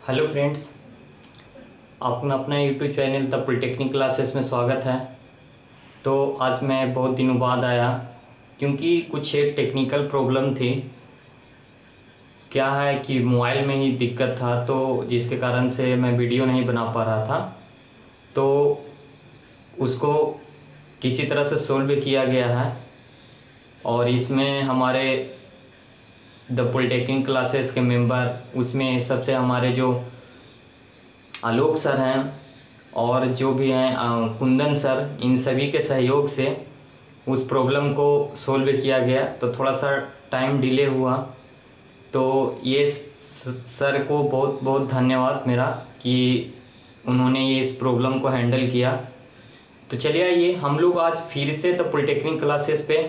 Hello friends, आपका अपना YouTube channel the polytechnic classes में स्वागत है। तो आज मैं बहुत दिनों बाद आया क्योंकि कुछ एक टेक्निकल प्रॉब्लम थी। क्या है कि मोबाइल में ही दिक्कत था, तो जिसके कारण से मैं वीडियो नहीं बना पा रहा था। तो उसको किसी तरह से सोल्व किया गया है और इसमें हमारे द पॉलिटेक्निक क्लासेस के मेंबर, उसमें सबसे हमारे जो आलोक सर हैं और जो भी हैं कुंदन सर, इन सभी के सहयोग से उस प्रॉब्लम को सोल्व किया गया। तो थोड़ा सा टाइम डिले हुआ, तो ये सर को बहुत बहुत धन्यवाद मेरा कि उन्होंने ये इस प्रॉब्लम को हैंडल किया। तो चलिए आइए हम लोग आज फिर से द पॉलिटेक्निक क्लासेस पे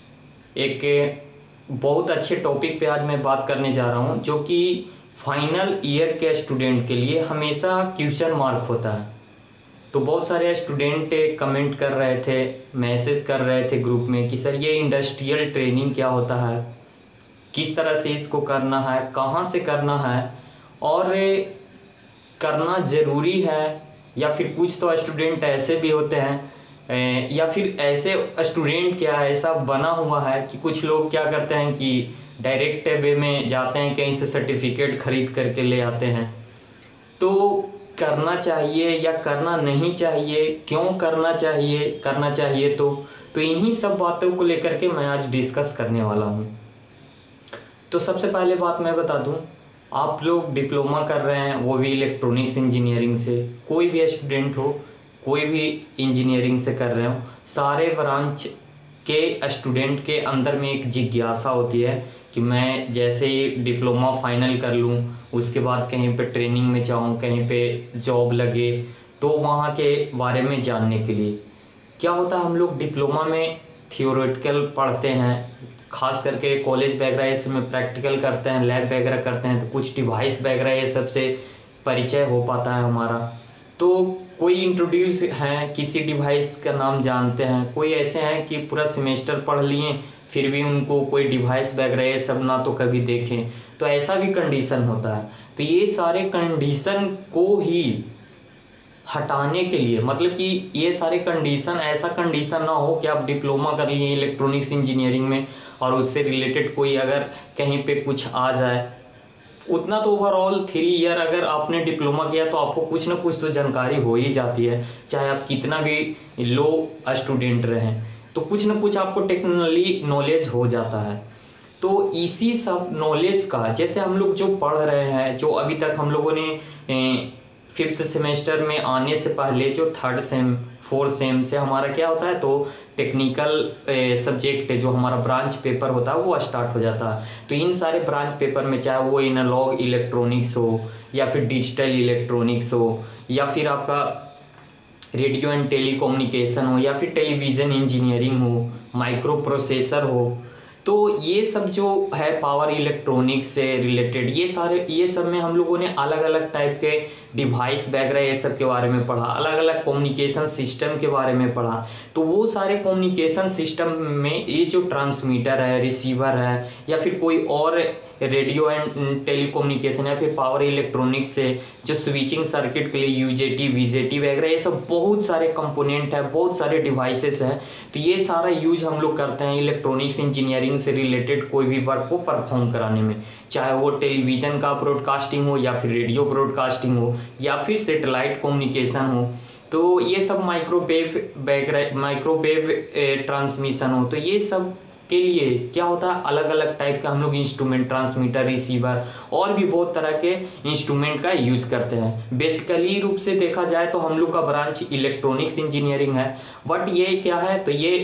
एक बहुत अच्छे टॉपिक पे आज मैं बात करने जा रहा हूँ, जो कि फाइनल ईयर के स्टूडेंट के लिए हमेशा क्वेश्चन मार्क होता है। तो बहुत सारे स्टूडेंट कमेंट कर रहे थे, मैसेज कर रहे थे ग्रुप में कि सर ये इंडस्ट्रियल ट्रेनिंग क्या होता है, किस तरह से इसको करना है, कहाँ से करना है और करना ज़रूरी है। या फिर कुछ तो स्टूडेंट ऐसे भी होते हैं या फिर ऐसे स्टूडेंट क्या ऐसा बना हुआ है कि कुछ लोग क्या करते हैं कि डायरेक्ट वे में जाते हैं, कहीं से सर्टिफिकेट खरीद करके ले आते हैं। तो करना चाहिए या करना नहीं चाहिए, क्यों करना चाहिए तो इन्हीं सब बातों को लेकर के मैं आज डिस्कस करने वाला हूँ। तो सबसे पहले बात मैं बता दूँ, आप लोग डिप्लोमा कर रहे हैं, वो भी इलेक्ट्रॉनिक्स इंजीनियरिंग से। कोई भी स्टूडेंट हो, कोई भी इंजीनियरिंग से कर रहे हो, सारे ब्रांच के स्टूडेंट के अंदर में एक जिज्ञासा होती है कि मैं जैसे ही डिप्लोमा फाइनल कर लूँ, उसके बाद कहीं पे ट्रेनिंग में जाऊँ, कहीं पे जॉब लगे, तो वहाँ के बारे में जानने के लिए क्या होता है। हम लोग डिप्लोमा में थियोरेटिकल पढ़ते हैं, खास करके कॉलेज वगैरह इसमें प्रैक्टिकल करते हैं, लैब वगैरह करते हैं, तो कुछ डिवाइस वगैरह ये सबसे परिचय हो पाता है हमारा। तो कोई इंट्रोड्यूस हैं, किसी डिवाइस का नाम जानते हैं, कोई ऐसे हैं कि पूरा सेमेस्टर पढ़ लिए फिर भी उनको कोई डिवाइस वगैरह ये सब ना तो कभी देखें, तो ऐसा भी कंडीशन होता है। तो ये सारे कंडीशन को ही हटाने के लिए, मतलब कि ये सारे कंडीशन, ऐसा कंडीशन ना हो कि आप डिप्लोमा कर लिए इलेक्ट्रॉनिक्स इंजीनियरिंग में और उससे रिलेटेड कोई अगर कहीं पे कुछ आ जाए, उतना तो ओवरऑल 3 ईयर अगर आपने डिप्लोमा किया तो आपको कुछ ना कुछ तो जानकारी हो ही जाती है, चाहे आप कितना भी लो स्टूडेंट रहें, तो कुछ ना कुछ आपको टेक्निकली नॉलेज हो जाता है। तो इसी सब नॉलेज का, जैसे हम लोग जो पढ़ रहे हैं, जो अभी तक हम लोगों ने 5th सेमेस्टर में आने से पहले जो 3rd सेम 4th सेम से हमारा क्या होता है, तो टेक्निकल सब्जेक्ट जो हमारा ब्रांच पेपर होता है वो स्टार्ट हो जाता है। तो इन सारे ब्रांच पेपर में, चाहे वो एनालॉग इलेक्ट्रॉनिक्स हो या फिर डिजिटल इलेक्ट्रॉनिक्स हो या फिर आपका रेडियो एंड टेलीकम्युनिकेशन हो या फिर टेलीविज़न इंजीनियरिंग हो, माइक्रो प्रोसेसर हो, तो ये सब जो है पावर इलेक्ट्रॉनिक्स से रिलेटेड, ये सब में हम लोगों ने अलग अलग टाइप के डिवाइस वगैरह ये सब के बारे में पढ़ा, अलग अलग कम्युनिकेशन सिस्टम के बारे में पढ़ा। तो वो सारे कम्युनिकेशन सिस्टम में ये जो ट्रांसमीटर है, रिसीवर है या फिर कोई और रेडियो एंड टेलीकम्युनिकेशन या फिर पावर इलेक्ट्रॉनिक्स से जो स्विचिंग सर्किट के लिए यूजेटी वीजेटी वगैरह, ये सब बहुत सारे कंपोनेंट है, बहुत सारे डिवाइसेस हैं। तो ये सारा यूज हम लोग करते हैं इलेक्ट्रॉनिक्स इंजीनियरिंग से रिलेटेड कोई भी वर्क को परफॉर्म कराने में, चाहे वो टेलीविज़न का ब्रॉडकास्टिंग हो या फिर रेडियो ब्रॉडकास्टिंग हो या फिर सेटेलाइट कम्युनिकेशन हो। तो ये सब माइक्रोवेव ट्रांसमिशन हो, तो ये सब के लिए क्या होता है, अलग अलग टाइप का हम लोग इंस्ट्रूमेंट, ट्रांसमीटर, रिसीवर और भी बहुत तरह के इंस्ट्रूमेंट का यूज करते हैं। बेसिकली रूप से देखा जाए तो हम लोग का ब्रांच इलेक्ट्रॉनिक्स इंजीनियरिंग है, बट ये क्या है, तो ये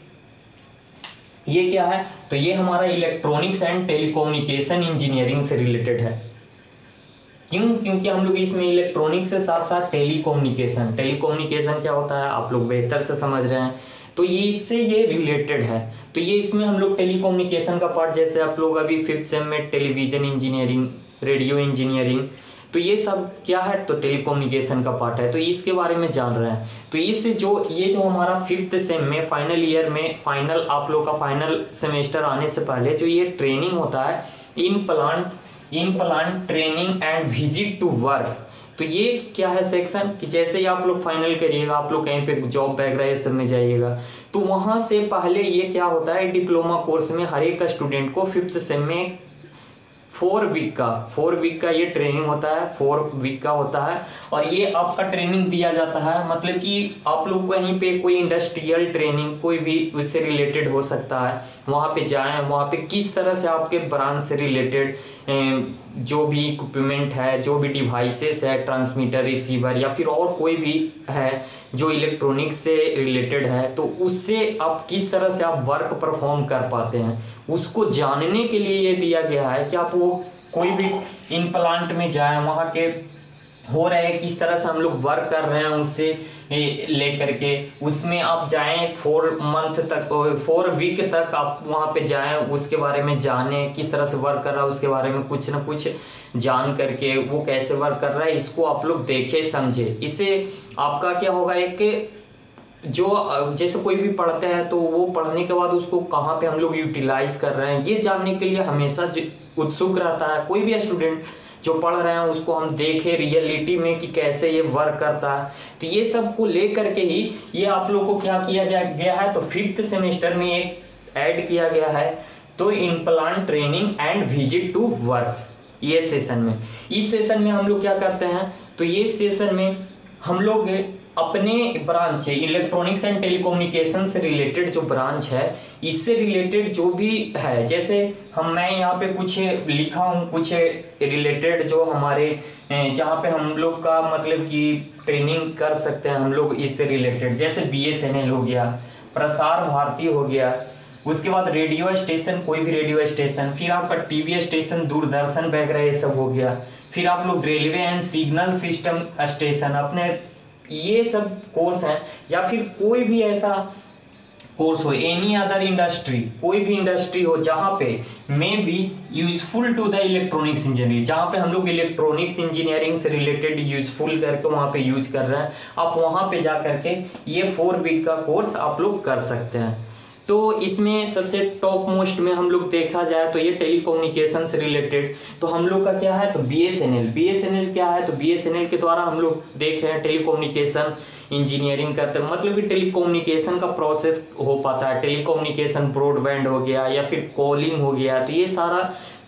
क्या है, तो ये हमारा इलेक्ट्रॉनिक्स एंड टेलीकम्युनिकेशन इंजीनियरिंग से रिलेटेड है। क्योंकि हम लोग इसमें इलेक्ट्रॉनिक्स से साथ साथ टेलीकम्युनिकेशन क्या होता है आप लोग बेहतर से समझ रहे हैं, तो ये इससे ये रिलेटेड है। तो ये इसमें हम लोग टेलीकम्युनिकेशन का पार्ट, जैसे आप लोग अभी 5th सेम में टेलीविजन इंजीनियरिंग, रेडियो इंजीनियरिंग, तो ये सब क्या है, तो टेलीकम्युनिकेशन का पार्ट है, तो इसके बारे में जान रहे हैं। तो ये जो हमारा 5th सेम में फाइनल ईयर में, फाइनल आप लोग का फाइनल सेमेस्टर आने से पहले जो ये ट्रेनिंग होता है in plant in plant training and visit to work. तो ये क्या है सेक्शन कि जैसे ही आप लोग फाइनल करिएगा, आप लोग कहीं पे जॉब वगैरह ये सब में जाइएगा, तो वहां से पहले ये क्या होता है, डिप्लोमा कोर्स में हर एक स्टूडेंट को 5th सेम में 4 वीक का ये ट्रेनिंग होता है, 4 वीक का होता है। और ये आपका ट्रेनिंग दिया जाता है, मतलब कि आप लोग कहीं पे कोई इंडस्ट्रियल ट्रेनिंग कोई भी उससे रिलेटेड हो सकता है, वहाँ पे जाएं, वहाँ पे किस तरह से आपके ब्रांच से रिलेटेड जो भी इक्विपमेंट है, जो भी डिवाइसेस है, ट्रांसमीटर, रिसीवर या फिर और कोई भी है जो इलेक्ट्रॉनिक्स से रिलेटेड है, तो उससे आप किस तरह से आप वर्क परफॉर्म कर पाते हैं, उसको जानने के लिए ये दिया गया है कि आप वो कोई भी इन प्लांट में जाएं, वहाँ के हो रहे हैं किस तरह से हम लोग वर्क कर रहे हैं, उससे लेकर के उसमें आप जाएं, 4 वीक तक आप वहाँ पे जाएं, उसके बारे में जानें किस तरह से वर्क कर रहा है, उसके बारे में कुछ ना कुछ जान करके वो कैसे वर्क कर रहा है इसको आप लोग देखें समझे। इससे आपका क्या होगा, एक जो जैसे कोई भी पढ़ते हैं तो वो पढ़ने के बाद उसको कहाँ पे हम लोग यूटिलाइज कर रहे हैं ये जानने के लिए हमेशा उत्सुक रहता है। कोई भी स्टूडेंट जो पढ़ रहे हैं उसको हम देखें रियलिटी में कि कैसे ये वर्क करता है। तो ये सब को लेकर के ही ये आप लोग को क्या किया गया है, तो 5th सेमेस्टर में एक ऐड किया गया है, तो in plant training and visit to work. ये सेशन में, इस सेशन में हम लोग क्या करते हैं, तो ये सेशन में हम लोग अपने ब्रांच है इलेक्ट्रॉनिक्स एंड टेलीकम्युनिकेशन से रिलेटेड जो ब्रांच है, इससे रिलेटेड जो भी है, जैसे मैं यहाँ पे कुछ लिखा हूँ, कुछ रिलेटेड जो हमारे जहाँ पे हम लोग का मतलब कि ट्रेनिंग कर सकते हैं हम लोग इससे रिलेटेड, जैसे BSNL हो गया, प्रसार भारती हो गया, उसके बाद रेडियो स्टेशन, कोई भी रेडियो स्टेशन, फिर आपका टीवी स्टेशन, दूरदर्शन वगैरह ये सब हो गया, फिर आप लोग railway and signal system station, अपने ये सब कोर्स हैं। या फिर कोई भी ऐसा कोर्स हो, एनी अदर इंडस्ट्री, कोई भी इंडस्ट्री हो जहाँ पे may be useful to the electronics engineering, जहाँ पे हम लोग इलेक्ट्रॉनिक्स इंजीनियरिंग से रिलेटेड यूजफुल करके वहाँ पे यूज कर रहे हैं, आप वहाँ पे जा करके ये 4 वीक का कोर्स आप लोग कर सकते हैं। तो इसमें सबसे टॉप मोस्ट में हम लोग देखा जाए तो ये टेलीकम्युनिकेशन से रिलेटेड, तो हम लोग का क्या है, तो BSNL क्या है, तो BSNL के द्वारा हम लोग देख रहे हैं टेलीकम्युनिकेशन इंजीनियरिंग करते हैं, मतलब कि टेलीकम्युनिकेशन का प्रोसेस हो पाता है, टेलीकम्युनिकेशन ब्रॉडबैंड हो गया या फिर कॉलिंग हो गया, तो ये सारा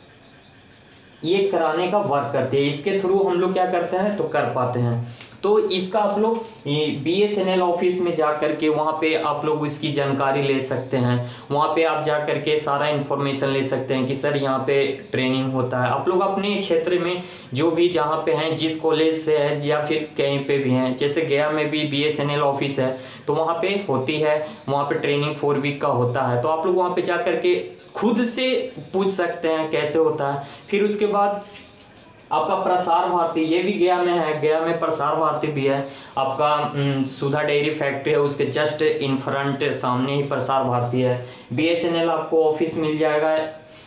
ये कराने का वर्क करते हैं, इसके थ्रू हम लोग क्या करते हैं तो कर पाते हैं। तो इसका आप लोग BSNL ऑफिस में जा करके वहाँ पे आप लोग इसकी जानकारी ले सकते हैं, वहाँ पे आप जा करके सारा इन्फॉर्मेशन ले सकते हैं कि सर यहाँ पे ट्रेनिंग होता है। आप लोग अपने क्षेत्र में जो भी जहाँ पे हैं, जिस कॉलेज से है या फिर कहीं पे भी हैं, जैसे गया में भी BSNL ऑफिस है तो वहाँ पे होती है, वहाँ पे ट्रेनिंग 4 वीक का होता है, तो आप लोग वहाँ पे जा करके खुद से पूछ सकते हैं कैसे होता है। फिर उसके बाद आपका प्रसार भारती, ये भी गया में है, गया में प्रसार भारती भी है, आपका सुधा डेयरी फैक्ट्री है, उसके जस्ट इन फ्रंट सामने ही प्रसार भारती है। BSNL आपको ऑफिस मिल जाएगा,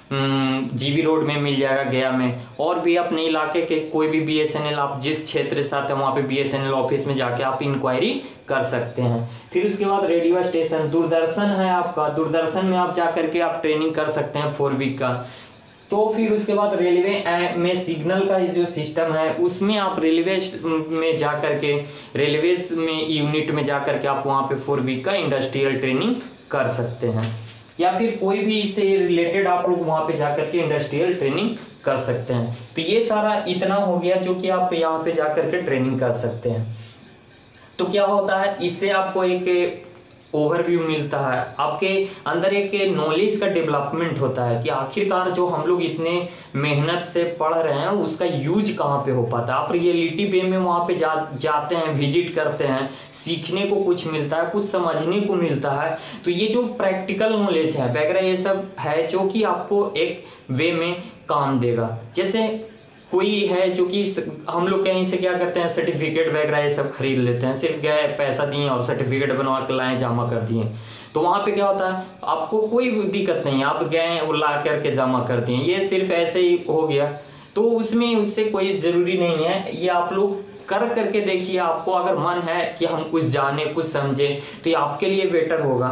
GB रोड में मिल जाएगा गया में, और भी अपने इलाके के कोई भी BSNL आप जिस क्षेत्र से आते हैं वहाँ पे BSNL ऑफिस में जाके आप इंक्वायरी कर सकते हैं। फिर उसके बाद रेडियो स्टेशन, दूरदर्शन है आपका, दूरदर्शन में आप जा करके आप ट्रेनिंग कर सकते हैं 4 वीक का। तो फिर उसके बाद रेलवे में सिग्नल का जो सिस्टम है उसमें आप रेलवे में जा करके, रेलवे में यूनिट में जा करके आप वहाँ पे 4 वीक का इंडस्ट्रियल ट्रेनिंग कर सकते हैं, या फिर कोई भी इससे रिलेटेड आप लोग वहाँ पे जा करके इंडस्ट्रियल ट्रेनिंग कर सकते हैं। तो ये सारा इतना हो गया जो कि आप यहाँ पे जा करके ट्रेनिंग कर सकते हैं। तो क्या होता है, इससे आपको एक ओवरव्यू मिलता है, आपके अंदर एक नॉलेज का डेवलपमेंट होता है कि आखिरकार जो हम लोग इतने मेहनत से पढ़ रहे हैं उसका यूज कहाँ पे हो पाता है। आप रियलिटी वे में वहाँ पे जाते हैं, विजिट करते हैं, सीखने को कुछ मिलता है, कुछ समझने को मिलता है। तो ये जो प्रैक्टिकल नॉलेज है वगैरह ये सब है जो कि आपको एक वे में काम देगा। जैसे कोई है जो कि हम लोग कहीं से क्या करते हैं, सर्टिफिकेट वगैरह ये सब खरीद लेते हैं, सिर्फ गए पैसा दिए और सर्टिफिकेट बनवा के लाए, जमा कर दिए। तो वहाँ पे क्या होता है, आपको कोई दिक्कत नहीं, आप गए वो ला करके जमा कर दिए, ये सिर्फ ऐसे ही हो गया। तो उसमें उससे कोई ज़रूरी नहीं है, ये आप लोग कर करके देखिए। आपको अगर मन है कि हम कुछ जाने कुछ समझे तो ये आपके लिए बेटर होगा।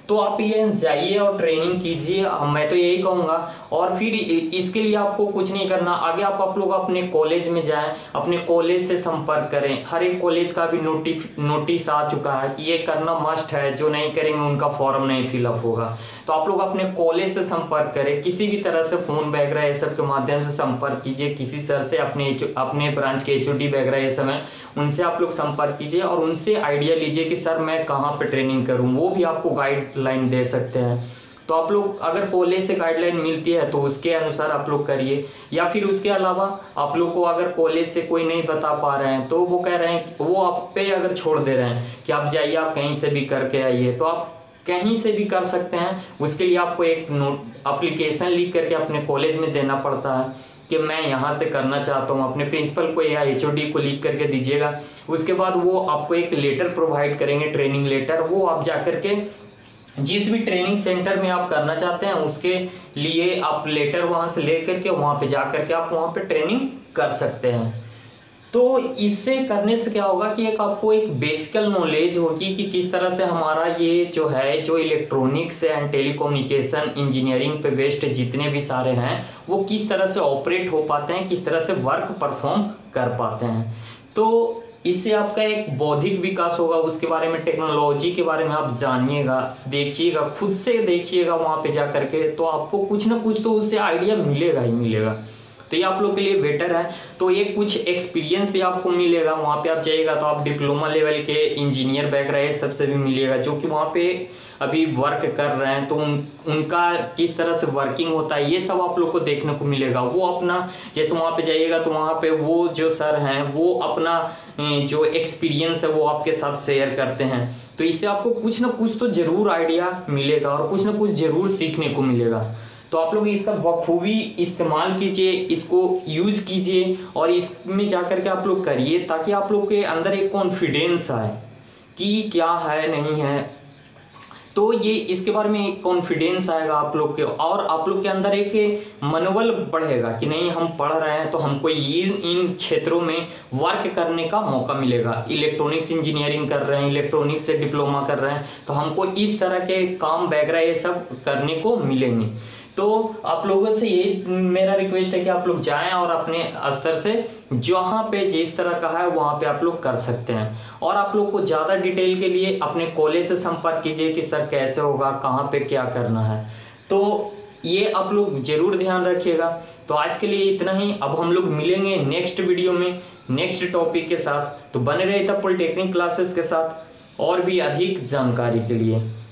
तो आप ये जाइए और ट्रेनिंग कीजिए, मैं तो यही कहूँगा। और फिर इसके लिए आपको कुछ नहीं करना, आगे आप लोग अपने कॉलेज में जाएं, अपने कॉलेज से संपर्क करें। हर एक कॉलेज का भी नोटिस आ चुका है कि ये करना मस्ट है, जो नहीं करेंगे उनका फॉर्म नहीं फिलअप होगा। तो आप लोग अपने कॉलेज से संपर्क करें, किसी भी तरह से फोन वगैरह ये सब के माध्यम से संपर्क कीजिए, किसी सर से, अपने ब्रांच के HOD वगैरह ये सब है उनसे आप लोग संपर्क कीजिए और उनसे आइडिया लीजिए कि सर मैं कहाँ पे ट्रेनिंग करूँ, वो भी आपको गाइडलाइन दे सकते हैं। तो आप लोग अगर कॉलेज से गाइडलाइन मिलती है तो उसके अनुसार आप लोग करिए, या फिर उसके अलावा आप लोग को अगर कॉलेज से कोई नहीं बता पा रहे हैं तो वो कह रहे हैं, वो आप पे अगर छोड़ दे रहे हैं कि आप जाइए, आप कहीं से भी करके आइए, तो आप कहीं से भी कर सकते हैं। उसके लिए आपको एक एप्लीकेशन लिख करके अपने कॉलेज में देना पड़ता है कि मैं यहाँ से करना चाहता हूँ, अपने प्रिंसिपल को या HOD को लिख करके दीजिएगा। उसके बाद वो आपको एक लेटर प्रोवाइड करेंगे, ट्रेनिंग लेटर, वो आप जा करके जिस भी ट्रेनिंग सेंटर में आप करना चाहते हैं उसके लिए आप लेटर वहाँ से ले करके वहाँ पे जा करके आप वहाँ पे ट्रेनिंग कर सकते हैं। तो इससे करने से क्या होगा कि आपको एक बेसिकल नॉलेज होगी कि किस तरह से हमारा ये जो है, जो इलेक्ट्रॉनिक्स एंड टेलीकम्युनिकेशन इंजीनियरिंग पे बेस्ड जितने भी सारे हैं वो किस तरह से ऑपरेट हो पाते हैं, किस तरह से वर्क परफॉर्म कर पाते हैं। तो इससे आपका एक बौद्धिक विकास होगा, उसके बारे में, टेक्नोलॉजी के बारे में आप जानिएगा, देखिएगा, खुद से देखिएगा वहाँ पे जा करके, तो आपको कुछ ना कुछ तो उससे आइडिया मिलेगा ही मिलेगा। तो ये आप लोग के लिए बेटर है। तो ये कुछ एक्सपीरियंस भी आपको मिलेगा, वहाँ पे आप जाइएगा तो आप डिप्लोमा लेवल के इंजीनियर वगैरह ये सबसे भी मिलेगा जो कि वहाँ पे अभी वर्क कर रहे हैं, तो उनका किस तरह से वर्किंग होता है ये सब आप लोग को देखने को मिलेगा। वो अपना, जैसे वहाँ पे जाइएगा तो वहाँ पे वो जो सर हैं वो अपना जो एक्सपीरियंस है वो आपके साथ शेयर करते हैं। तो इससे आपको कुछ ना कुछ तो जरूर आइडिया मिलेगा और कुछ ना कुछ जरूर सीखने को मिलेगा। तो आप लोग इसका बखूबी इस्तेमाल कीजिए, इसको यूज कीजिए और इसमें जा करके आप लोग करिए, ताकि आप लोग के अंदर एक कॉन्फिडेंस आए कि क्या है नहीं है। तो ये इसके बारे में एक कॉन्फिडेंस आएगा आप लोग के, और आप लोग के अंदर एक मनोबल बढ़ेगा कि नहीं, हम पढ़ रहे हैं तो हमको इन क्षेत्रों में वर्क करने का मौका मिलेगा। इलेक्ट्रॉनिक्स इंजीनियरिंग कर रहे हैं, इलेक्ट्रॉनिक्स से डिप्लोमा कर रहे हैं, तो हमको इस तरह के काम वगैरह ये सब करने को मिलेंगे। तो आप लोगों से ये मेरा रिक्वेस्ट है कि आप लोग जाएं और अपने स्तर से जहाँ पे जिस तरह का है वहाँ पे आप लोग कर सकते हैं। और आप लोग को ज़्यादा डिटेल के लिए अपने कॉलेज से संपर्क कीजिए कि सर कैसे होगा, कहाँ पे क्या करना है। तो ये आप लोग जरूर ध्यान रखिएगा। तो आज के लिए इतना ही, अब हम लोग मिलेंगे नेक्स्ट वीडियो में नेक्स्ट टॉपिक के साथ। तो बने रहिए तब पॉलिटेक्निक क्लासेस के साथ और भी अधिक जानकारी के लिए।